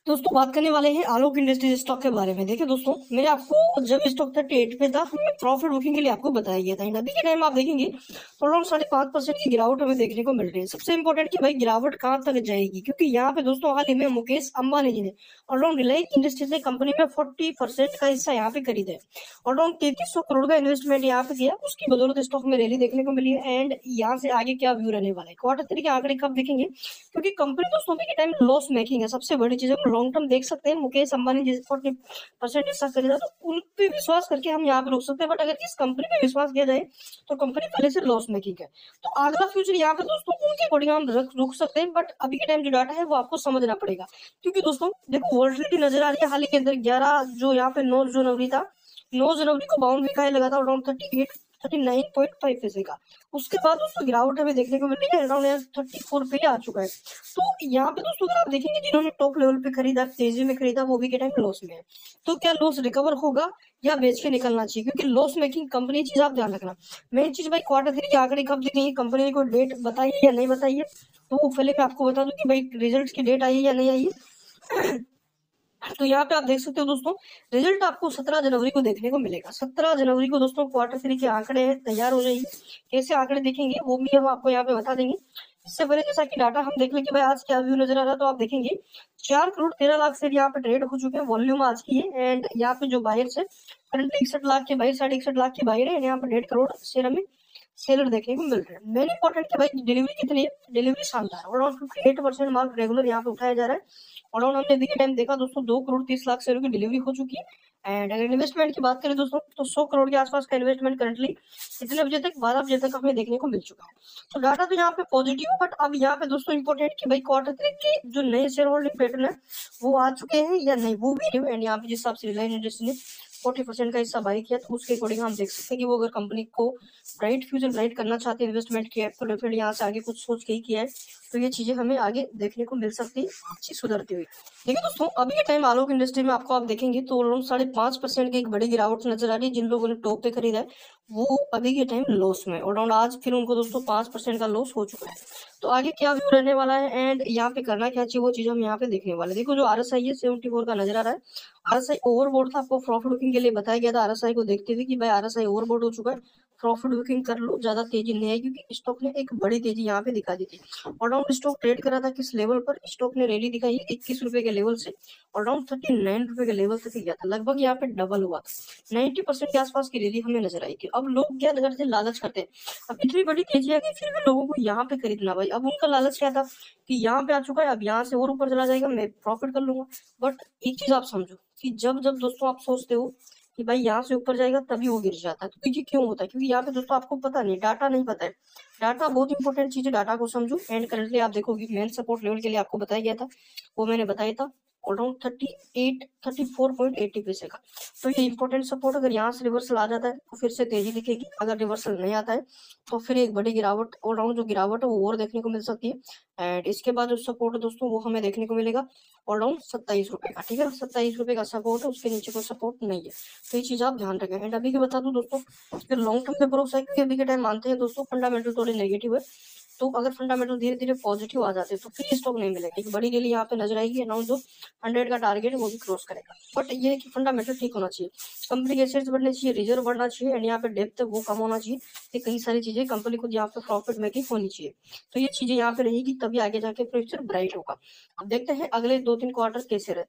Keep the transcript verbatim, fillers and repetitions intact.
दोस्तों बात करने वाले हैं आलोक इंडस्ट्रीज स्टॉक के बारे में। देखिए दोस्तों, मैंने आपको जब स्टॉक थर्टी एट पे था हमने प्रॉफिट बुकिंग के लिए आपको बताया गया था। अभी के टाइम आप देखेंगे तो अराउंड साढ़े पाँच परसेंट की गिरावट हमें देखने को मिल रही है। सबसे इंपॉर्टेंट कि भाई गिरावट कहाँ तक जाएगी, क्योंकि यहाँ पे दोस्तों हाल ही में मुकेश अंबानी जी ने अराउंड रिलायंस इंडस्ट्रीज ने कंपनी में फोर्टी परसेंट का हिस्सा यहाँ पे खरीदा है। अराउंड तैतीस सौ करोड़ का इन्वेस्टमेंट यहाँ पे किया, उसकी बदौलत स्टॉक में रैली देखने को मिली है। एंड यहाँ से आगे क्या व्यू रहने वाला है, क्वार्टर थ्री के आंकड़े कब देखेंगे, क्योंकि कंपनी दोस्तों अभी के टाइम लॉस मेकिंग है। सबसे बड़ी चीज है लॉन्ग टर्म देख सकते हैं, मुकेश अंबानी जिस फोर्टी परसेंट हिस्सा खरीदा तो उन पे विश्वास करके हम यहाँ पे रोक सकते हैं। बट अगर इस कंपनी पे विश्वास किया जाए तो कंपनी पहले से लॉस मेकिंग है, तो अगला फ्यूचर यहाँ पे दोस्तों उनके अकॉर्डिंग हम रख रुक सकते हैं। बट अभी के टाइम जो डाटा है वो आपको समझना पड़ेगा, क्योंकि दोस्तों देखो वॉल्टिलिटी नजर आ रही है। हाल ही के अंदर ग्यारह जो यहाँ पे नौ जनवरी था, नौ जनवरी को बाउंड वीक लगा था around thirty eight thirty nine point five पैसे का। उसके बाद दोस्तों गिरावट हमें देखने को मिल रही है, अराउंड थर्टी फोर पे आ चुका है। तो यहाँ पे दोस्तों अगर आप देखेंगे जिन्होंने टॉप लेवल पे खरीदा, तेजी में खरीदा, वो भी के टाइम लॉस में है। तो क्या लॉस रिकवर होगा या बेच के निकलना चाहिए, क्योंकि लॉस मेकिंग कंपनी चीज आप ध्यान रखना। मेन चीज भाई क्वार्टर थ्री के आंकड़े कब दिखेंगे, कंपनी ने कोई डेट बताई है या नहीं बताई है, तो वो पहले मैं आपको बता दूं कि भाई रिजल्ट की डेट आई है या नहीं आई है। तो यहाँ पे आप देख सकते हो दोस्तों, रिजल्ट आपको सत्रह जनवरी को देखने को मिलेगा। सत्रह जनवरी को दोस्तों क्वार्टर थ्री के आंकड़े तैयार हो जाएंगे। कैसे आंकड़े देखेंगे वो भी हम आपको यहाँ पे बता देंगे। इससे पहले जैसा कि डाटा हम देख लेंगे भाई आज क्या व्यू नजर आ रहा है, तो आप देखेंगे चार करोड़ तेरह लाख शेयर यहाँ पे ट्रेड हो चुके हैं, वॉल्यूम आज की है। एंड यहाँ पे जो बायर्स है करंटली इकसठ लाख के बाहर, साढ़े इकसठ लाख के बाहर है। यहाँ पे डेढ़ करोड़ शेयर हमें सेलर देखने को मिल रहे हैं। मेन इंपॉर्टेंट है भाई डिलीवरी कितनी है, डिलीवरी शानदार अराउंड फिफ्टी एट परसेंट माल रेगुलर यहाँ पे उठाया जा रहा है। अराउंड हमने अभी के टाइम देखा दोस्तों दो करोड़ तीस लाख शेयरों की डिलीवरी हो चुकी है। एंड अगर इन्वेस्टमेंट की बात करें दोस्तों तो सौ करोड़ के आसपास का इन्वेस्टमेंट करंटली इतने बजे तक बारह बजे तक हमें देखने को मिल चुका है। तो डाटा तो यहाँ पे पॉजिटिव, बट अब यहाँ पे दोस्तों इंपॉर्टेंट कि भाई क्वार्टर थ्री के जो नए शेयर होल्डिंग पैटर्न है वो आ चुके हैं या नहीं, वो भी एंड यहाँ पे जिस हिसाब से रिलायंस इंडस्ट्री ने फोर्टी परसेंट का हिस्सा बाई किया, तो उसके अकॉर्डिंग हम देख सकते हैं कि वो अगर कंपनी को ब्राइट फ्यूचर ब्राइट करना चाहते हैं, इन्वेस्टमेंट किया है तो डेफिनेटली यहाँ से आगे कुछ सोच के ही किया है। तो ये चीजें हमें आगे देखने को मिल सकती है अच्छी सुधरती हुई। देखिए दोस्तों अभी के टाइम आलोक इंडस्ट्री में आपको आप देखेंगे तो अराउंड साढ़े पांच परसेंट की एक बड़ी गिरावट नजर आ रही है। जिन लोगों ने टॉप पे खरीदा है वो अभी के टाइम लॉस में, अराउंड आज फिर उनको दोस्तों पांच परसेंट का लॉस हो चुका है। तो आगे क्या व्यू रहने वाला है एंड यहाँ पे करना क्या चाहिए वो चीज हम यहाँ पे देखने वाले। देखो जो आर एस आई है सेवेंटी फोर का नजर आ रहा है। आर एस आई ओवरबोर्ड था, आपको प्रॉफिट बुकिंग के लिए बताया गया था आर एस आई को देखते हुए कि भाई आर एस आई ओवरबोर्ड हो चुका है, प्रॉफिट बुकिंग कर लो, ज्यादा तेजी नहीं है, क्योंकि स्टॉक ने एक बड़ी तेजी यहाँ पे दिखा दी थी। और डाउन स्टॉक ट्रेड करा था किस लेवल पर, स्टॉक ने रैली दिखाई इक्कीस रुपए के लेवल से और डाउन थर्टी नाइन रुपए के लेवल तक गया था, लगभग यहाँ पे डबल हुआ था। नाइन्टी परसेंट के आसपास की रैली हमें नजर आई थी। अब लोग क्या करते हैं, लालच करते हैं। अब इतनी बड़ी तेजी आ गई फिर भी लोगों को यहाँ पे खरीदना, भाई अब उनका लालच क्या था कि यहाँ पे आ चुका है, अब यहाँ से और ऊपर चला जाएगा, मैं प्रॉफिट कर लूंगा। बट एक चीज आप समझो कि जब जब दोस्तों आप सोचते हो कि भाई यहाँ से ऊपर जाएगा तभी वो गिर जाता है, तो ये क्यों होता है, क्योंकि यहाँ पे दोस्तों आपको पता नहीं, डाटा नहीं पता है। डाटा बहुत इंपॉर्टेंट चीज है, डाटा को समझो। एंड करंटली आप देखोगे मेन सपोर्ट लेवल के लिए आपको बताया गया था, वो मैंने बताया था around thirty eight thirty four point eighty पैसे का। तो ये इंपॉर्टेंट सपोर्ट अगर यहाँ से रिवर्सल आ जाता है तो फिर से तेजी दिखेगी, अगर रिवर्सल नहीं आता है तो फिर एक बड़ी गिरावट और राउंड जो गिरावट है वो और देखने को मिल सकती है। एंड इसके बाद जो सपोर्ट है दोस्तों वो हमें देखने को मिलेगा और राउंड सत्ताईस रुपए का, ठीक है, सत्ताईस रुपए का सपोर्ट है, उसके नीचे कोई सपोर्ट नहीं है। तो ये चीज आप ध्यान रखें। एंड अभी के बता दूं दोस्तों फिर लॉन्ग टर्म पे भरोसा है, क्योंकि अभी के टाइम मानते हैं दोस्तों फंडामेंटल थोड़े नेगेटिव है, तो अगर फंडामेंटल धीरे धीरे पॉजिटिव आ जाते हैं तो फिर स्टॉक नहीं मिलेगा। एक बड़ी रैली यहाँ पे नजर आएगी, अराउंड जो हंड्रेड का टारगेट है वो भी क्रॉस करेगा। बट ये है कि फंडामेंटल ठीक होना चाहिए, कंपनी के एसेट्स बढ़ने चाहिए, रिजर्व बढ़ना चाहिए, एंड यहाँ पे डेप्थ वो कम होना चाहिए। ये कई सारी चीजें कंपनी को यहाँ पे प्रॉफिट मेकिंग होनी चाहिए, तो ये चीजें यहाँ पे रहेगी तभी आगे जाके फ्यूचर ब्राइट होगा। अब देखते हैं अगले दो तीन क्वार्टर कैसे रहते हैं।